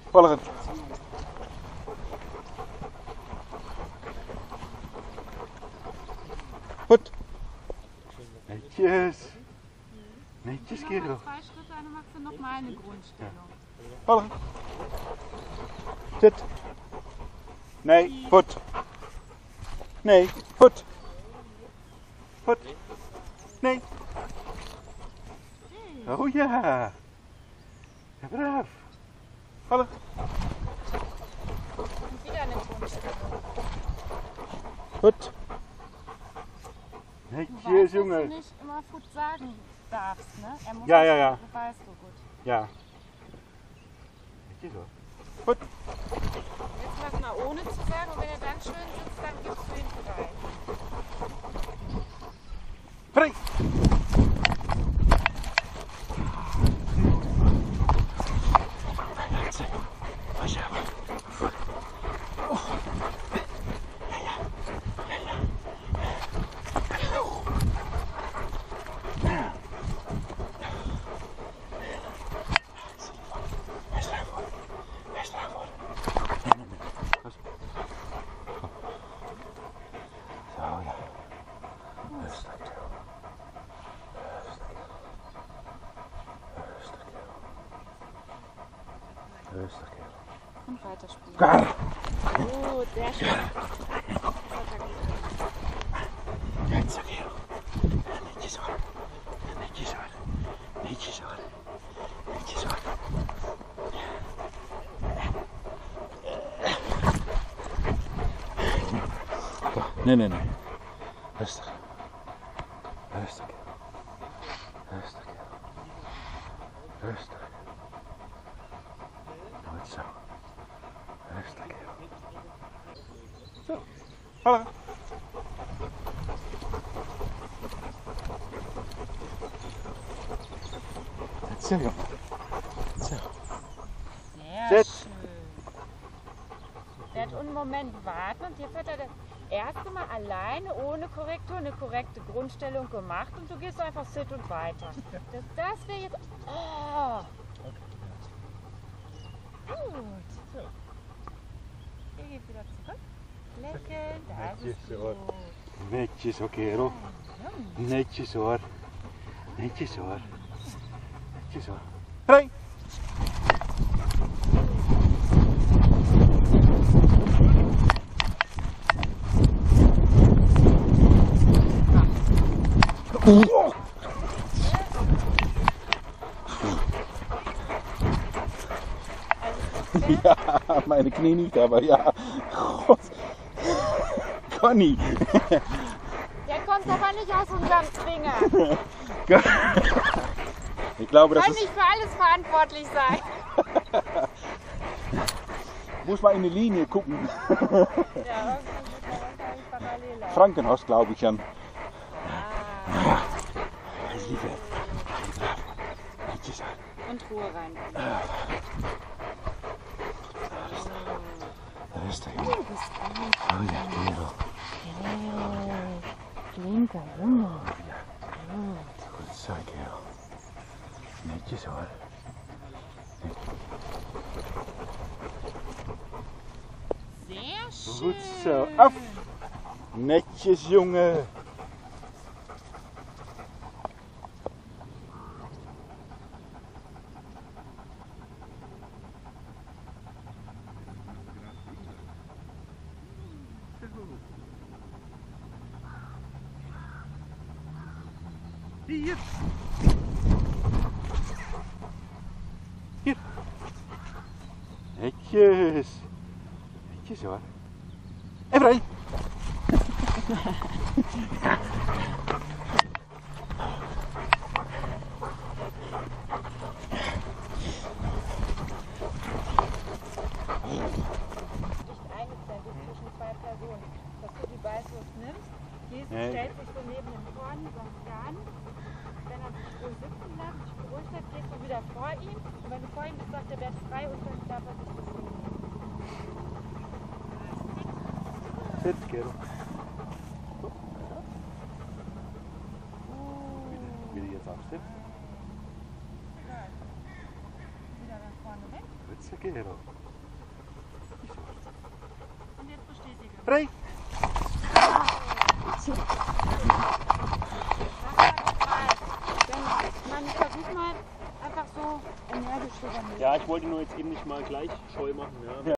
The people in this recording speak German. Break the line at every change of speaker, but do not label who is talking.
Volgen. Goed. Netjes. Netjes, kerel.
Noch 2 Schritte, dann machst du noch mal eine Grundstellung.
Volgen. Zit. Nee, voet. Nee, voet. Voet. Nee. Oh ja. Ja, braaf. Vallen.
Und wieder eine Grundstellung.
Goed.
Du weißt,
Netjes,
dass du
jongen.
nicht immer Foot sagen darfst, ne? Er muss
Ja,
das
ja, ja.
sagen, das weißt du gut.
Ja. Netjes hoor. Goed.
Jetzt mach mal ohne zu sagen und wenn er dann schön sitzt, dann gibst du ihn frei.
Vrij. Rustig, kerel.
Und weiterspielen.
Klaar.
Gut, sehr schön.
Netjes, kerel. Netjes hoor. Netjes hoor. Netjes hoor. Netjes hoor. Nee, nee, nee. Rustig. Rustig. Rustig. Rustig. Goed zo. Rustig. Zo. Vallen. Zo, joh. Zo.
Sehr
Sit.
schön. Der hat einen Moment warten und jetzt hat er das erste Mal alleine ohne Korrektur eine korrekte Grundstellung gemacht und du gehst einfach Sit und weiter. Das wäre jetzt... Oh. Gut. Hier geht wieder zurück. Lächeln, das ist gut.
Netjes hoor, kerel. Netjes hoor. Netjes hoor. Netjes hoor. Vrij. Ja, meine Knie nicht, aber ja. God. Conny.
Der kommt aber nicht aus unserem Zwinger.
Ich glaube, das
Kann
ist.
nicht für alles verantwortlich sein.
Muss mal in die Linie gucken.
Ja, irgendwie muss man wahrscheinlich parallel laufen.
Frankenhaus, glaube ich an.
Ah,
Liebe. Netjes aan.
und Ruhe rein.
Rustig.
Du bist gut.
Oh ja, kerel.
Flinker Junge.
Goed zo, kerel. Netjes hoor.
Sehr schön.
Goed zo. Af. Netjes, jongen. Hier. Hier. Netjes. Netjes hoor. En vrij.
Eingeklemmt zwischen 2 Personen. Dass du die Beißwurst nimmst, gehst,
Nee.
stellst dich so neben den vorne, sagst Jan. Wenn er sich ruhig sitzen lässt, sich beruhigt hat, gehst du wieder vor ihm. Und wenn du vor ihm bist, sagt der Bett frei und dann darf er sich bewegen.
Zit, kerel. Wie die jetzt afstemt.
Wieder nach vorne weg.
Goed
Passagiero.
Und jetzt bestätige.
Rechts.
Man versucht mal einfach so energisch zu sein.
Ja, ich wollte nur jetzt eben nicht mal gleich scheu machen. Ja.